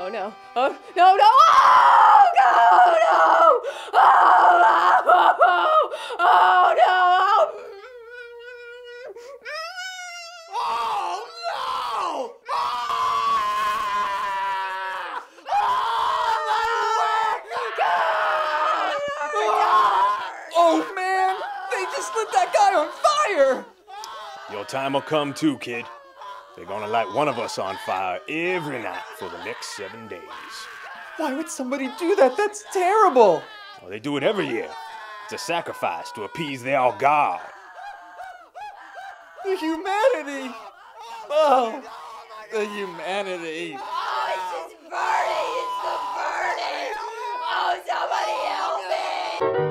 Oh no. Oh no, no! Oh no! No! Oh no! Oh no! Oh man! They just lit that guy on fire! Your time will come too, kid. They're gonna light one of us on fire every night for the next 7 days. Why would somebody do that? That's terrible! Well, they do it every year. It's a sacrifice to appease their god. The humanity! Oh, the humanity! Oh, it's just burning! It's the burning! Oh, somebody help me!